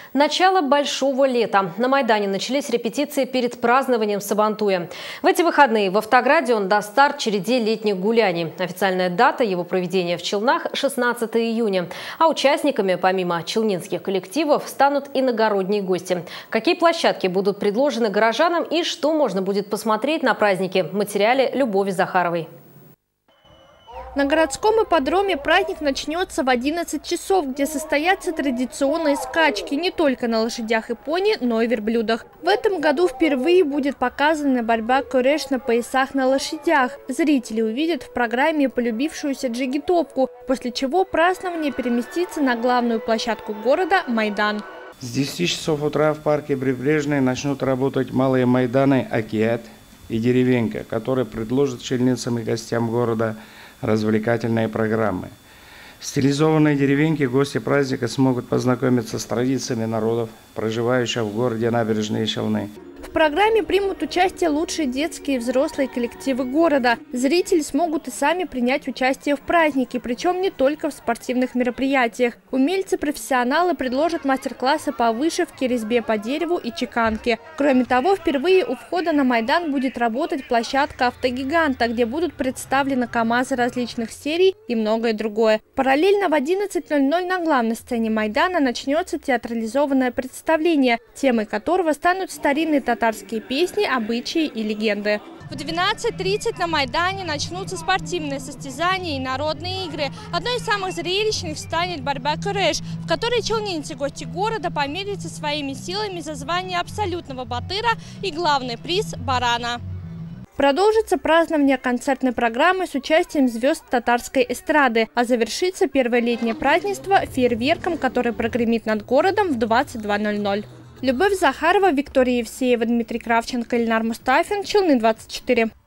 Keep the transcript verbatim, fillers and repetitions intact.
Начало большого лета. На Майдане начались репетиции перед празднованием Сабантуя. В эти выходные в Автограде он даст старт череде летних гуляний. Официальная дата его проведения в Челнах – шестнадцатое июня. А участниками, помимо челнинских коллективов, станут иногородние гости. Какие площадки будут предложены горожанам и что можно будет посмотреть на празднике – в материале Любови Захаровой. На городском ипподроме праздник начнется в одиннадцать часов, где состоятся традиционные скачки не только на лошадях и пони, но и верблюдах. В этом году впервые будет показана борьба куреш на поясах на лошадях. Зрители увидят в программе полюбившуюся джигитовку, после чего празднование переместится на главную площадку города – Майдан. С десяти часов утра в парке Прибрежный начнут работать малые майданы «Акият» и «Деревенька», которые предложат челницам и гостям города развлекательные программы. В стилизованной деревеньке гости праздника смогут познакомиться с традициями народов, проживающих в городе Набережные Челны. В программе примут участие лучшие детские и взрослые коллективы города. Зрители смогут и сами принять участие в празднике, причем не только в спортивных мероприятиях. Умельцы-профессионалы предложат мастер-классы по вышивке, резьбе по дереву и чеканке. Кроме того, впервые у входа на Майдан будет работать площадка автогиганта, где будут представлены КАМАЗы различных серий и многое другое. Параллельно в одиннадцать ноль ноль на главной сцене Майдана начнется театрализованное представление, темой которого станут старинные татарские песни, обычаи и легенды. В двенадцать тридцать на Майдане начнутся спортивные состязания и народные игры. Одной из самых зрелищных станет борьба куреш, в которой челнинцы, гости города, померятся своими силами за звание абсолютного батыра и главный приз – барана. Продолжится празднование концертной программы с участием звезд татарской эстрады, а завершится первое летнее празднество фейерверком, который прогремит над городом в двадцать два ноль ноль. Любовь Захарова, Виктория Евсеева, Дмитрий Кравченко, Ильнар Мустафин, Челны двадцать четыре.